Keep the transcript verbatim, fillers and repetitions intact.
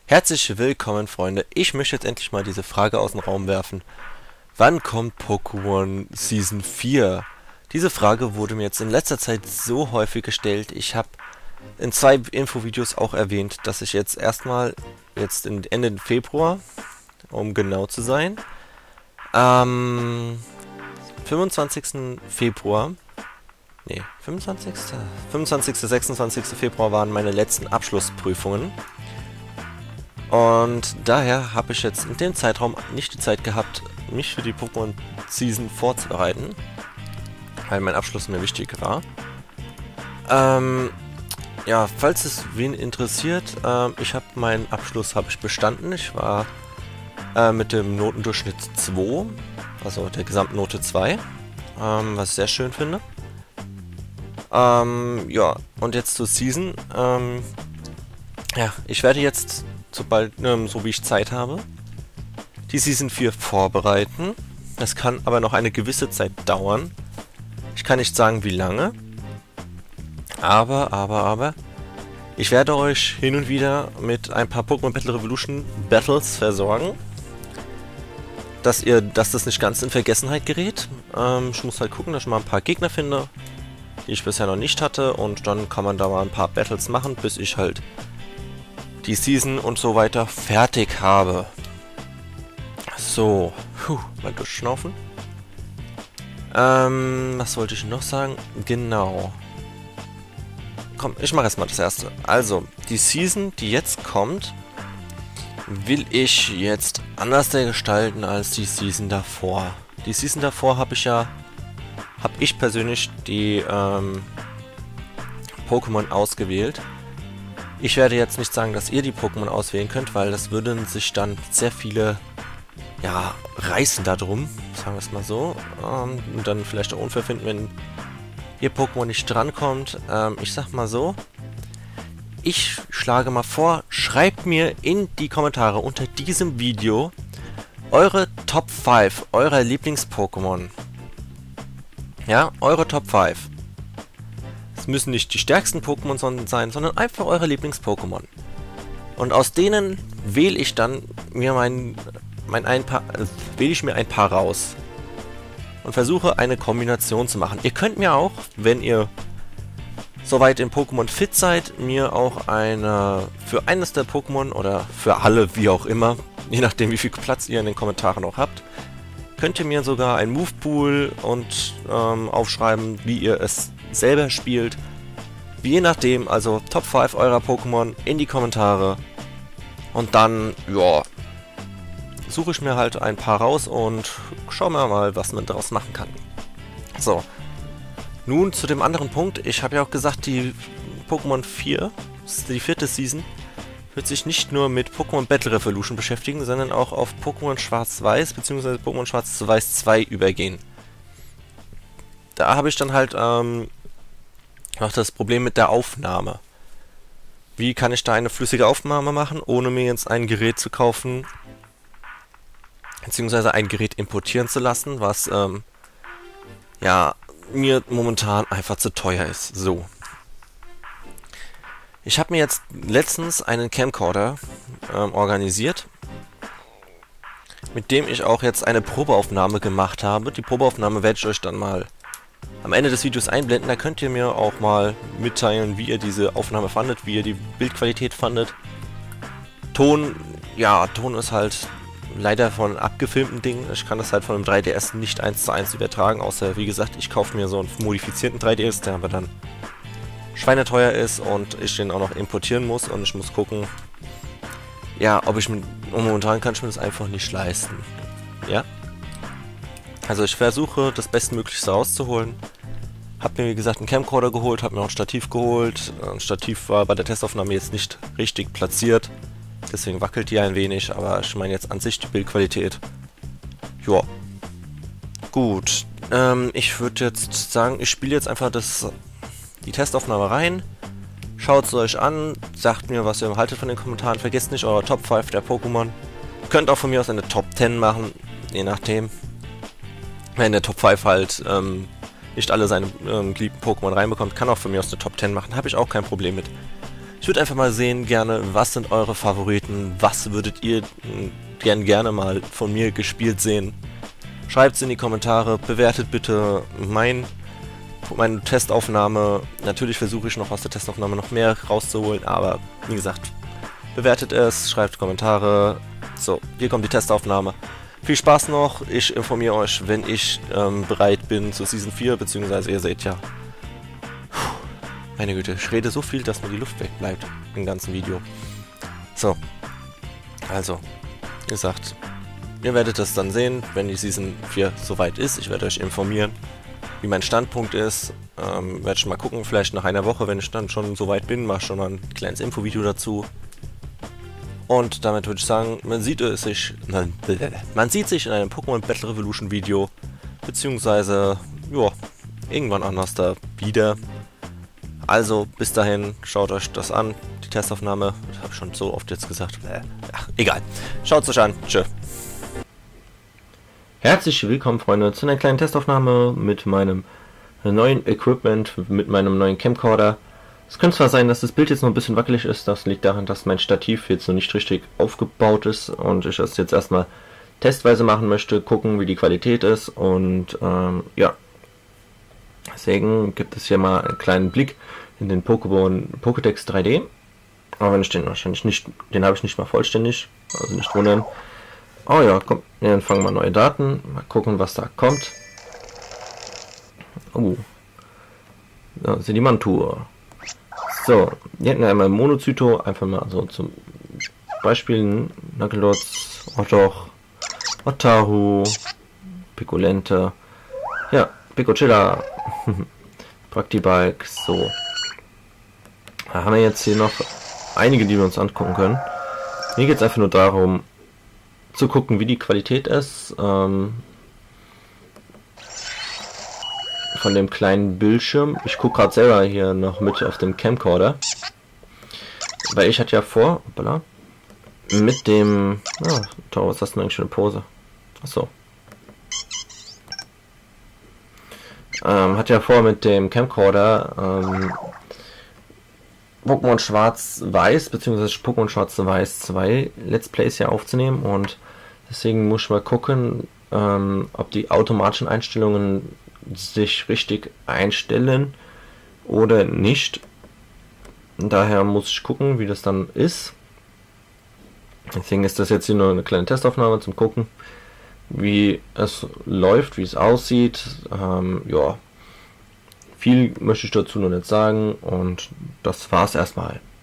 Herzlich willkommen, Freunde. Ich möchte jetzt endlich mal diese Frage aus dem Raum werfen. Wann kommt Pokémon Season vier? Diese Frage wurde mir jetzt in letzter Zeit so häufig gestellt. Ich habe in zwei Infovideos auch erwähnt, dass ich jetzt erstmal, jetzt in Ende Februar, um genau zu sein, am fünfundzwanzigsten Februar, nee, fünfundzwanzigsten fünfundzwanzigsten sechsundzwanzigsten Februar waren meine letzten Abschlussprüfungen. Und daher habe ich jetzt in dem Zeitraum nicht die Zeit gehabt, mich für die Pokémon Season vorzubereiten, weil mein Abschluss mir wichtig war. Ähm, ja, falls es wen interessiert, ähm, ich habe meinen Abschluss habe ich bestanden. Ich war äh, mit dem Notendurchschnitt zwei, also der Gesamtnote zwei, ähm, was ich sehr schön finde. Ähm, ja, und jetzt zur Season. Ähm, ja, ich werde jetzt, sobald, ähm, so wie ich Zeit habe, die Season vier vorbereiten. Das kann aber noch eine gewisse Zeit dauern. Ich kann nicht sagen, wie lange. Aber, aber, aber, ich werde euch hin und wieder mit ein paar Pokémon Battle Revolution Battles versorgen. Dass ihr, dass das nicht ganz in Vergessenheit gerät. Ähm, ich muss halt gucken, dass ich mal ein paar Gegner finde, die ich bisher noch nicht hatte. Und dann kann man da mal ein paar Battles machen, bis ich halt die Season und so weiter fertig habe. So, puh, mal durchschnaufen. Ähm, was wollte ich noch sagen? Genau. Komm, ich mache erstmal das erste. Also, die Season, die jetzt kommt, will ich jetzt anders gestalten als die Season davor. Die Season davor habe ich ja, habe ich persönlich die ähm, Pokémon ausgewählt. Ich werde jetzt nicht sagen, dass ihr die Pokémon auswählen könnt, weil das würden sich dann sehr viele, ja, reißen da drum, sagen wir es mal so. Ähm, und dann vielleicht auch unfair finden, wenn ihr Pokémon nicht drankommt. Ähm, ich sag mal so, ich schlage mal vor, schreibt mir in die Kommentare unter diesem Video eure Top fünf eurer Lieblings-Pokémon. Ja, eure Top fünf. Es müssen nicht die stärksten Pokémon sein, sondern einfach eure Lieblings-Pokémon. Und aus denen wähle ich dann mir mein, mein ein paar, äh, wähle ich mir ein paar raus. Und versuche eine Kombination zu machen. Ihr könnt mir auch, wenn ihr soweit im Pokémon fit seid, mir auch eine, für eines der Pokémon oder für alle, wie auch immer, je nachdem wie viel Platz ihr in den Kommentaren noch habt, könnt ihr mir sogar ein Movepool und ähm, aufschreiben, wie ihr es selber spielt. Je nachdem, also Top fünf eurer Pokémon in die Kommentare. Und dann, ja, suche ich mir halt ein paar raus und schauen wir mal, was man daraus machen kann. So, nun zu dem anderen Punkt. Ich habe ja auch gesagt, die Pokémon vier, die vierte Season, wird sich nicht nur mit Pokémon Battle Revolution beschäftigen, sondern auch auf Pokémon Schwarz-Weiß bzw. Pokémon Schwarz-Weiß zwei übergehen. Da habe ich dann halt ähm, noch das Problem mit der Aufnahme. Wie kann ich da eine flüssige Aufnahme machen, ohne mir jetzt ein Gerät zu kaufen, beziehungsweise ein Gerät importieren zu lassen, was ähm, ja mir momentan einfach zu teuer ist. So. Ich habe mir jetzt letztens einen Camcorder ähm, organisiert, mit dem ich auch jetzt eine Probeaufnahme gemacht habe. Die Probeaufnahme werde ich euch dann mal am Ende des Videos einblenden. Da könnt ihr mir auch mal mitteilen, wie ihr diese Aufnahme fandet, wie ihr die Bildqualität fandet. Ton, ja, Ton ist halt leider von abgefilmten Dingen. Ich kann das halt von einem drei D S nicht eins zu eins übertragen, außer, wie gesagt, ich kaufe mir so einen modifizierten drei D S, der aber dann schweineteuer ist und ich den auch noch importieren muss und ich muss gucken, ja, ob ich mir, momentan kann ich mir das einfach nicht leisten. Ja? Also ich versuche, das Bestmöglichste rauszuholen. Hab mir, wie gesagt, einen Camcorder geholt, hab mir auch ein Stativ geholt. Ein Stativ war bei der Testaufnahme jetzt nicht richtig platziert, deswegen wackelt die ein wenig, aber ich meine jetzt an sich die Bildqualität. Ja. Gut. Ähm, ich würde jetzt sagen, ich spiele jetzt einfach das, die Testaufnahme rein. Schaut es euch an, sagt mir, was ihr haltet von den Kommentaren. Vergesst nicht eure Top fünf der Pokémon. Könnt auch von mir aus eine Top zehn machen, je nachdem. Wenn der Top fünf halt ähm, nicht alle seine ähm, geliebten Pokémon reinbekommt, kann auch von mir aus eine Top zehn machen. Habe ich auch kein Problem mit. Ich würde einfach mal sehen gerne, was sind eure Favoriten, was würdet ihr mh, gern gerne mal von mir gespielt sehen. Schreibt es in die Kommentare, bewertet bitte mein, meine Testaufnahme. Natürlich versuche ich noch aus der Testaufnahme noch mehr rauszuholen, aber wie gesagt, bewertet es, schreibt Kommentare. So, hier kommt die Testaufnahme. Viel Spaß noch, ich informiere euch, wenn ich ähm, bereit bin zu Season vier, beziehungsweise ihr seht ja, meine Güte, ich rede so viel, dass mir die Luft wegbleibt im ganzen Video. So, also, wie gesagt, ihr werdet das dann sehen, wenn die Season vier soweit ist. Ich werde euch informieren, wie mein Standpunkt ist. Ähm, werde ich mal gucken, vielleicht nach einer Woche, wenn ich dann schon soweit bin, mache ich schon mal ein kleines Infovideo dazu. Und damit würde ich sagen, man sieht es sich, nein, man sieht sich in einem Pokémon Battle Revolution Video, beziehungsweise, ja, irgendwann anders da wieder. Also, bis dahin, schaut euch das an, die Testaufnahme, das habe ich schon so oft jetzt gesagt, ach, egal, schaut es euch an, tschö. Herzlich willkommen, Freunde, zu einer kleinen Testaufnahme mit meinem neuen Equipment, mit meinem neuen Camcorder. Es könnte zwar sein, dass das Bild jetzt noch ein bisschen wackelig ist, das liegt daran, dass mein Stativ jetzt noch nicht richtig aufgebaut ist und ich das jetzt erstmal testweise machen möchte, gucken, wie die Qualität ist und ähm, ja, deswegen gibt es hier mal einen kleinen Blick in den Pokémon Pokédex drei D, aber wenn ich den wahrscheinlich nicht, den habe ich nicht mal vollständig, also nicht wundern. Oh ja, komm, dann fangen wir neue Daten, mal gucken, was da kommt. Oh, ja, Sedimentur. So, hier hätten wir einmal Monozyto, einfach mal so zum Beispiel Nagelots, Ottoch, Otaru, Picolente, ja, Picochilla, Praktibike, so. Da haben wir jetzt hier noch einige, die wir uns angucken können. Mir geht es einfach nur darum, zu gucken, wie die Qualität ist, ähm, von dem kleinen Bildschirm. Ich gucke gerade selber hier noch mit auf dem Camcorder, weil ich hatte ja vor, hoppala, mit dem, ah, toll, was hast du denn eigentlich für eine Pose? Achso. Ähm, hat ja vor, mit dem Camcorder ähm, Pokémon Schwarz-Weiß beziehungsweise Pokémon Schwarz-Weiß zwei Let's Plays hier aufzunehmen und deswegen muss ich mal gucken, ähm, ob die automatischen Einstellungen sich richtig einstellen oder nicht. Daher muss ich gucken, wie das dann ist. Deswegen ist das jetzt hier nur eine kleine Testaufnahme zum Gucken, wie es läuft, wie es aussieht. Ähm, ja, viel möchte ich dazu noch nicht sagen und das war's erstmal.